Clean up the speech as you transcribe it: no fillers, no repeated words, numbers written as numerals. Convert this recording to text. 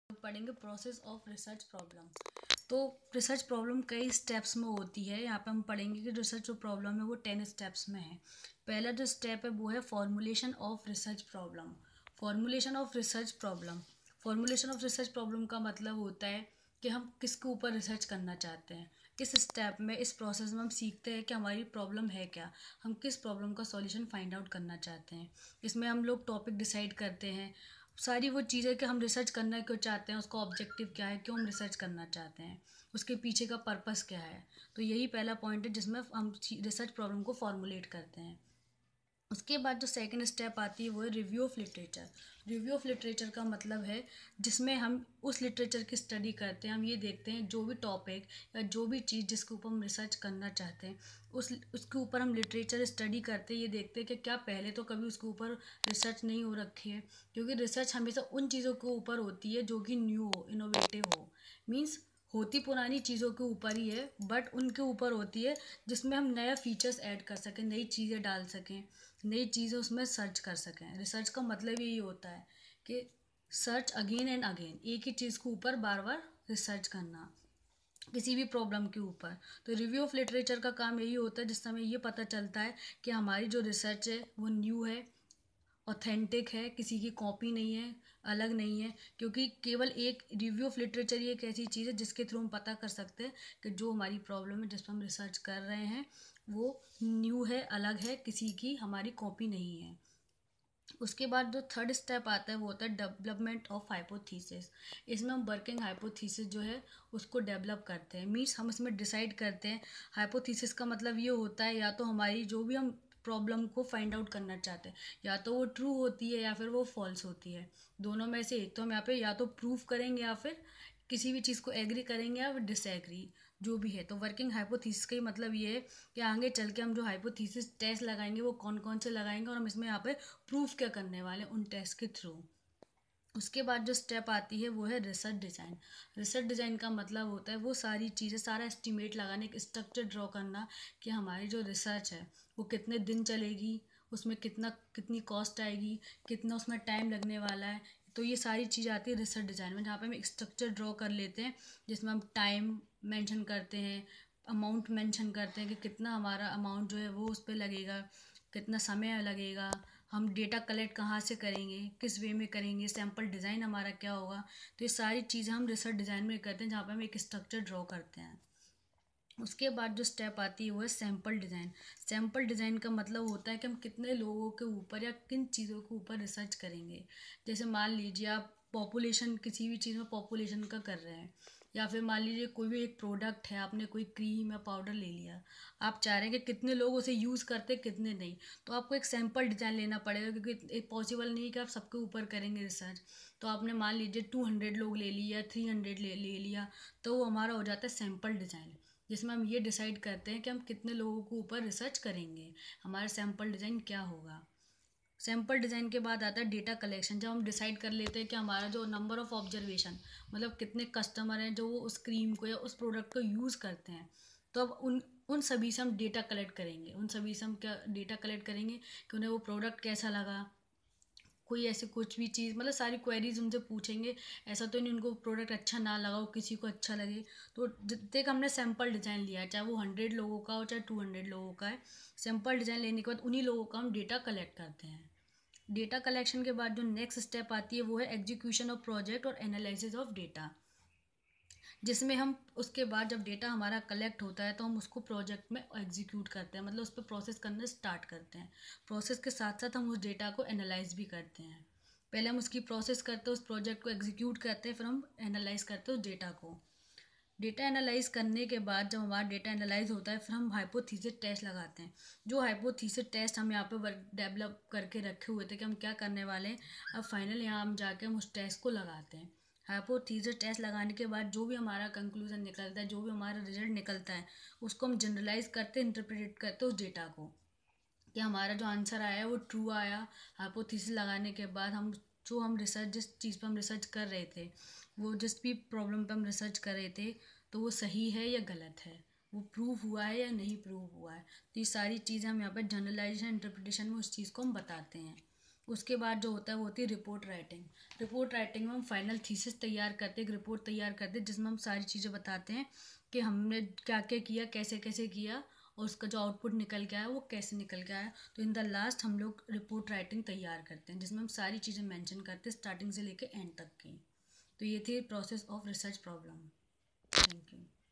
पढ़ेंगे process of research problem. तो research problem कई स्टेप्स में होती है। यहाँ पे हम पढ़ेंगे कि रिसर्च जो प्रॉब्लम है वो 10 स्टेप्स में है। पहला जो स्टेप है वो है formulation of research problem. Formulation of research problem formulation of research problem का मतलब होता है कि हम किसके ऊपर रिसर्च करना चाहते हैं। इस स्टेप में, इस प्रोसेस में हम सीखते हैं कि हमारी प्रॉब्लम है क्या, हम किस प्रॉब्लम का सॉल्यूशन फाइंड आउट करना चाहते हैं। इसमें हम लोग टॉपिक डिसाइड करते हैं, सारी वो चीज़ें कि हम रिसर्च करना क्यों चाहते हैं, उसका ऑब्जेक्टिव क्या है, क्यों हम रिसर्च करना चाहते हैं, उसके पीछे का पर्पस क्या है। तो यही पहला पॉइंट है जिसमें हम रिसर्च प्रॉब्लम को फॉर्मुलेट करते हैं। उसके बाद जो सेकंड स्टेप आती है वो है review of literature. Review of literature का मतलब है जिसमें हम उस लिटरेचर की स्टडी करते हैं। हम ये देखते हैं जो भी टॉपिक या जो भी चीज़ जिसके ऊपर हम रिसर्च करना चाहते हैं उसके ऊपर हम लिटरेचर स्टडी करते हैं। ये देखते हैं कि क्या पहले तो कभी उसके ऊपर रिसर्च नहीं हो रखी है, क्योंकि रिसर्च हमेशा उन चीज़ों के ऊपर होती है जो कि न्यू हो, इनोवेटिव हो। मीन्स होती पुरानी चीज़ों के ऊपर ही है, बट उनके ऊपर होती है जिसमें हम नया फीचर्स ऐड कर सकें, नई चीज़ें डाल सकें, नई चीज़ें उसमें सर्च कर सकें। रिसर्च का मतलब यही होता है कि सर्च अगेन एंड अगेन, एक ही चीज़ के ऊपर बार बार रिसर्च करना किसी भी प्रॉब्लम के ऊपर। तो रिव्यू ऑफ लिटरेचर का काम यही होता है जिससे हमें ये पता चलता है कि हमारी जो रिसर्च है वो न्यू है, ऑथेंटिक है, किसी की कॉपी नहीं है, अलग नहीं है। क्योंकि केवल एक रिव्यू ऑफ लिटरेचर ही एक ऐसी चीज़ है जिसके थ्रू हम पता कर सकते हैं कि जो हमारी प्रॉब्लम है जिस पर हम रिसर्च कर रहे हैं वो न्यू है, अलग है, किसी की हमारी कॉपी नहीं है। उसके बाद जो थर्ड स्टेप आता है वो होता है डेवलपमेंट ऑफ हाइपोथीसिस। इसमें हम वर्किंग हाइपोथीसिस जो है उसको डेवलप करते हैं। मीन्स हम इसमें डिसाइड करते हैं। हाइपोथीसिस का मतलब ये होता है या तो हमारी जो भी हम प्रॉब्लम को फाइंड आउट करना चाहते हैं या तो वो ट्रू होती है या फिर वो फॉल्स होती है। दोनों में से एक तो हम यहाँ पे या तो प्रूव करेंगे या फिर किसी भी चीज़ को एग्री करेंगे या डिसएग्री, जो भी है। तो वर्किंग हाइपोथीसिस का ही मतलब ये है कि आगे चल के हम जो हाइपोथीसिस टेस्ट लगाएंगे वो कौन कौन से लगाएंगे और हम इसमें यहाँ पे प्रूफ क्या करने वाले हैं उन टेस्ट के थ्रू। उसके बाद जो स्टेप आती है वो है रिसर्च डिज़ाइन। रिसर्च डिज़ाइन का मतलब होता है वो सारी चीज़ें, सारा एस्टिमेट लगाने, एक स्ट्रक्चर ड्रॉ करना कि हमारी जो रिसर्च है वो कितने दिन चलेगी, उसमें कितनी कॉस्ट आएगी, कितना उसमें टाइम लगने वाला है। तो ये सारी चीज़ आती है रिसर्च डिज़ाइन में, जहाँ पे हम एक स्ट्रक्चर ड्रॉ कर लेते हैं जिसमें हम टाइम मेंशन करते हैं, अमाउंट मेंशन करते हैं कि कितना हमारा अमाउंट जो है वो उस पर लगेगा, कितना समय लगेगा, हम डेटा कलेक्ट कहाँ से करेंगे, किस वे में करेंगे, सैम्पल डिज़ाइन हमारा क्या होगा। तो ये सारी चीज़ें हम रिसर्च डिज़ाइन में करते हैं जहाँ पे हम एक स्ट्रक्चर ड्रॉ करते हैं। उसके बाद जो स्टेप आती है वो है सैम्पल डिज़ाइन। सैम्पल डिज़ाइन का मतलब होता है कि हम कितने लोगों के ऊपर या किन चीज़ों के ऊपर रिसर्च करेंगे। जैसे मान लीजिए आप पॉपुलेशन, किसी भी चीज़ में पॉपुलेशन का कर रहे हैं, या फिर मान लीजिए कोई भी एक प्रोडक्ट है, आपने कोई क्रीम या पाउडर ले लिया, आप चाह रहे हैं कि कितने लोग उसे यूज़ करते कितने नहीं। तो आपको एक सैम्पल डिज़ाइन लेना पड़ेगा, क्योंकि पॉसिबल नहीं है कि आप सबके ऊपर करेंगे रिसर्च। तो आपने मान लीजिए 200 लोग ले लिया, 300 ले लिया, तो वो हमारा हो जाता है सैम्पल डिज़ाइन, जिसमें हम ये डिसाइड करते हैं कि हम कितने लोगों के ऊपर रिसर्च करेंगे, हमारा सैम्पल डिज़ाइन क्या होगा। सैम्पल डिज़ाइन के बाद आता है डेटा कलेक्शन। जब हम डिसाइड कर लेते हैं कि हमारा जो नंबर ऑफ ऑब्जर्वेशन, मतलब कितने कस्टमर हैं जो वो उस क्रीम को या उस प्रोडक्ट को यूज़ करते हैं, तो अब उन उन सभी से हम डेटा कलेक्ट करेंगे। उन सभी से हम क्या डेटा कलेक्ट करेंगे कि उन्हें वो प्रोडक्ट कैसा लगा, कोई ऐसे कुछ भी चीज़, मतलब सारी क्वेरीज उनसे पूछेंगे। ऐसा तो नहीं उनको प्रोडक्ट अच्छा ना लगा हो, किसी को अच्छा लगे। तो जितने का हमने सैम्पल डिज़ाइन लिया है, चाहे वो 100 लोगों का हो चाहे 200 लोगों का है, सैम्पल डिज़ाइन लेने के बाद उन्हीं लोगों का हम डेटा कलेक्ट करते हैं। डेटा कलेक्शन के बाद जो नेक्स्ट स्टेप आती है वो है एग्जीक्यूशन ऑफ प्रोजेक्ट और एनालिसिस ऑफ डेटा, जिसमें हम उसके बाद जब डेटा हमारा कलेक्ट होता है तो हम उसको प्रोजेक्ट में एग्जीक्यूट करते हैं, मतलब उस पर प्रोसेस करना स्टार्ट करते हैं। प्रोसेस के साथ साथ हम उस डेटा को एनालाइज भी करते हैं। पहले हम उसकी प्रोसेस करते हैं, उस प्रोजेक्ट को एग्जीक्यूट करते हैं, फिर हम एनालाइज करते हैं उस डेटा को। डेटा एनालाइज करने के बाद जब हमारा डेटा एनालाइज होता है फिर हम हाइपोथीसिस टेस्ट लगाते हैं। जो हाइपोथीसिस टेस्ट हम यहाँ पे वर्क डेवलप करके रखे हुए थे कि हम क्या करने वाले हैं, अब फाइनल यहाँ हम जाके हम उस टेस्ट को लगाते हैं। हाइपोथीसिस टेस्ट लगाने के बाद जो भी हमारा कंक्लूजन निकलता है, जो भी हमारा रिजल्ट निकलता है, उसको हम जनरलाइज करते हैं, इंटरप्रेट करते हैं उस डेटा को कि हमारा जो आंसर आया है वो ट्रू आया। हाइपोथेसिस लगाने के बाद हम जो हम रिसर्च, जिस चीज़ पर हम रिसर्च कर रहे थे, वो जिस भी प्रॉब्लम पर हम रिसर्च कर रहे थे, तो वो सही है या गलत है, वो प्रूव हुआ है या नहीं प्रूव हुआ है। तो ये सारी चीज़ें हम यहाँ पर जनरलाइजेशन इंटरप्रिटेशन में उस चीज़ को हम बताते हैं। उसके बाद जो होता है वो होती है रिपोर्ट राइटिंग। रिपोर्ट राइटिंग में हम फाइनल थीसिस तैयार करते हैं, एक रिपोर्ट तैयार करते हैं जिसमें हम सारी चीज़ें बताते हैं कि हमने क्या क्या किया, कैसे कैसे किया, और उसका जो आउटपुट निकल के आया वो कैसे निकल के आया। तो इन द लास्ट हम लोग रिपोर्ट राइटिंग तैयार करते हैं जिसमें हम सारी चीज़ें मेंशन करते हैं स्टार्टिंग से लेके एंड तक की। तो ये थी process of research problem. Thank you.